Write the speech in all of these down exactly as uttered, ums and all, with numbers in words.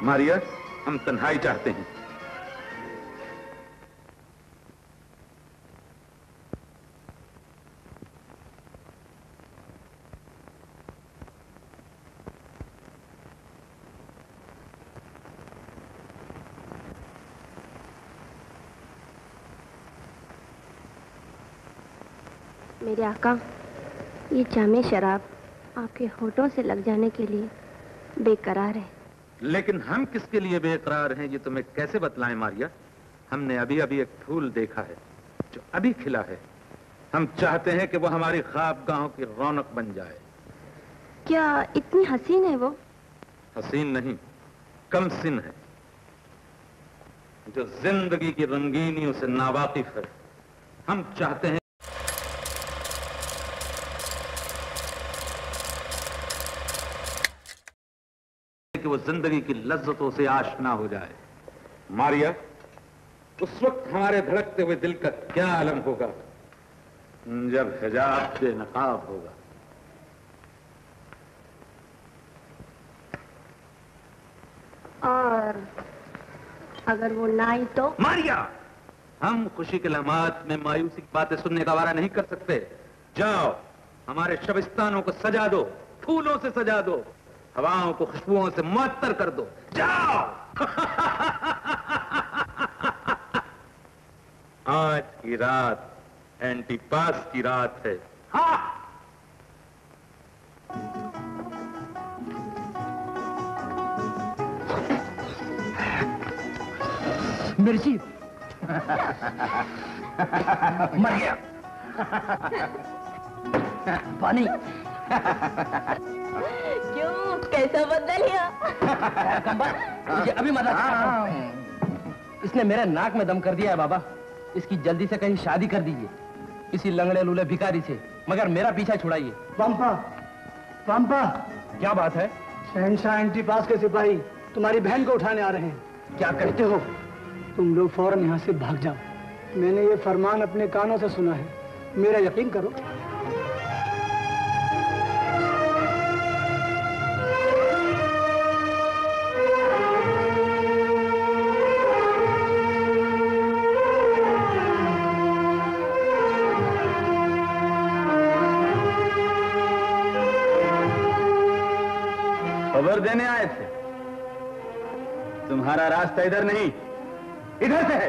मारिया, हम तन्हाई चाहते हैं। मेरे आका, ये जामे शराब आपके होठों से लग जाने के लिए बेकरार है। लेकिन हम किसके लिए बेकरार हैं ये तुम्हें कैसे बतलाएं मारिया? हमने अभी अभी एक फूल देखा है जो अभी खिला है। हम चाहते हैं कि वो हमारी ख्वाबगाहों की रौनक बन जाए। क्या इतनी हसीन है वो? हसीन नहीं, कम सिन है, जो जिंदगी की रंगीनियों से नावाकिफ है। हम चाहते हैं कि वो जिंदगी की लज्जतों से आशना हो जाए। मारिया, उस वक्त हमारे धड़कते हुए दिल का क्या आलम होगा जब हिजाब बेनकाब होगा। और अगर वो ना आई तो? मारिया, हम खुशी के लम्हात में मायूसी की बातें सुनने का वारा नहीं कर सकते। जाओ, हमारे शबिस्तानों को सजा दो, फूलों से सजा दो, हवाओं को खुशबुओं से मुअत्तर कर दो। जाओ। आज की रात एंटीपास की रात है। हाँ। मिर्ची मर गया। पानी। क्यों, कैसा बदल लिया? मुझे अभी मदद। इसने मेरे नाक में दम कर दिया है बाबा। इसकी जल्दी से कहीं शादी कर दीजिए किसी लंगड़े लूले भिखारी से, मगर मेरा पीछा छुड़ाइए। पंपा, पंपा, क्या बात है? शहंशाह एंटीपास के सिपाही तुम्हारी बहन को उठाने आ रहे हैं। क्या कहते हो? तुम लोग फौरन यहाँ से भाग जाओ। मैंने ये फरमान अपने कानों से सुना है, मेरा यकीन करो। खबर देने आए थे। तुम्हारा रास्ता इधर नहीं, इधर से है।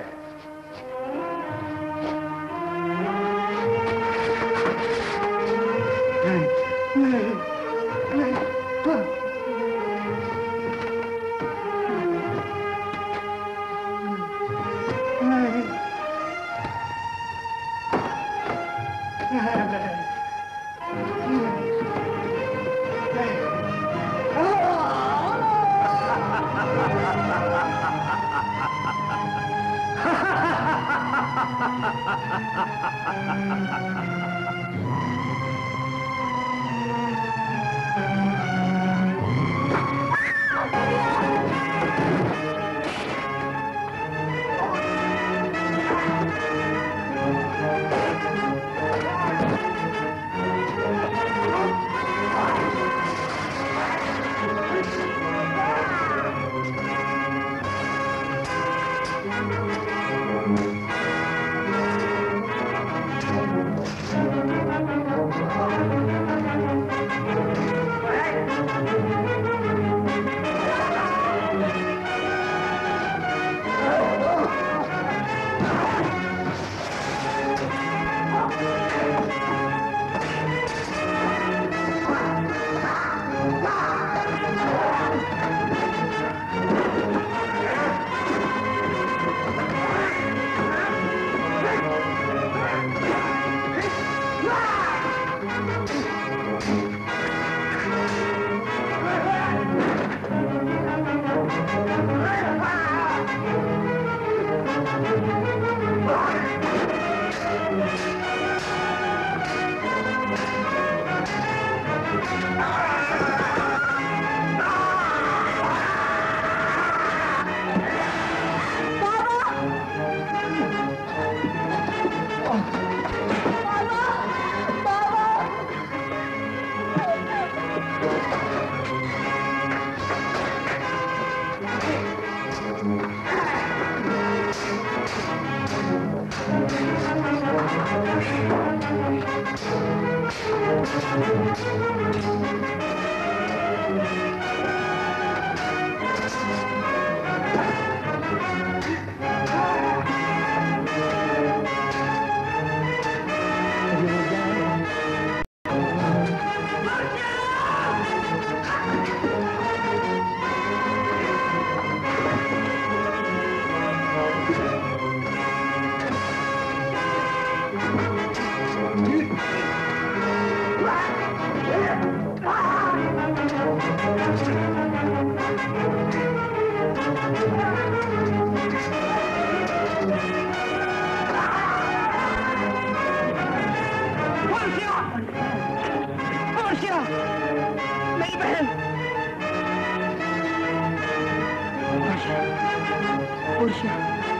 उर्शिया, उर्शिया,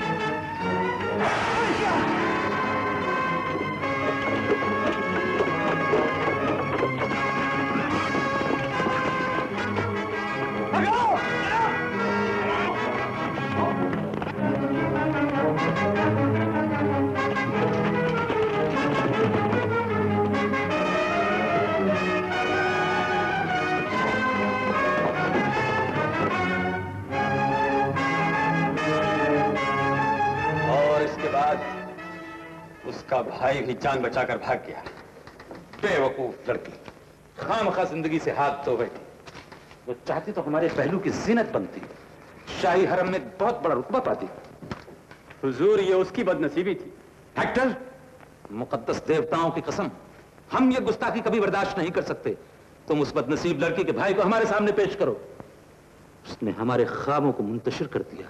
उसका भाई भी जान बचाकर भाग गया। बेवकूफ लड़की, खामखा जिंदगी से हाथ धो बैठी। वो चाहती तो हमारे पहलू की जीनत बनती, शाही हरम में बहुत बड़ा रुतबा पाती। हुजूर, ये उसकी बदनसीबी थी। हेक्टर, मुकद्दस देवताओं की कसम, हम ये गुस्ताखी कभी बर्दाश्त नहीं कर सकते। तुम उस बदनसीब लड़की के भाई को हमारे सामने पेश करो। उसने हमारे ख्वाबों को मुंतशिर कर दिया।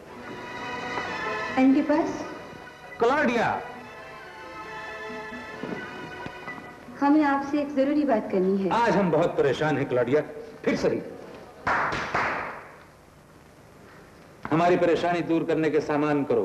एंटिपस, क्लॉडिया, हमें आपसे एक जरूरी बात करनी है। आज हम बहुत परेशान हैं क्लॉडिया, फिर सही। हमारी परेशानी दूर करने के सामान करो।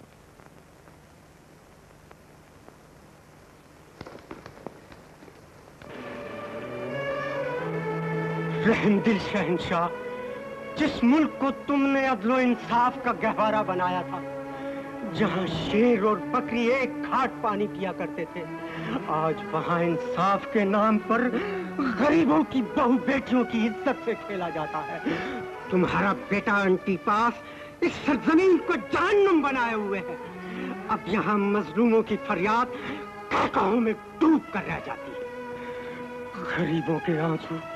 रहमदिल शहंशाह, जिस मुल्क को तुमने अदलो इंसाफ का गहवारा बनाया था, जहां शेर और बकरी एक घाट पानी पिया करते थे, आज वहां इंसाफ के नाम पर गरीबों की बहू बेटियों की इज्जत से खेला जाता है। तुम्हारा बेटा एंटिपास इस सरजमीन को जहन्नुम बनाए हुए है। अब यहाँ मजलूमों की फरियाद काकाओं में डूब कर रह जाती है। गरीबों के आंसू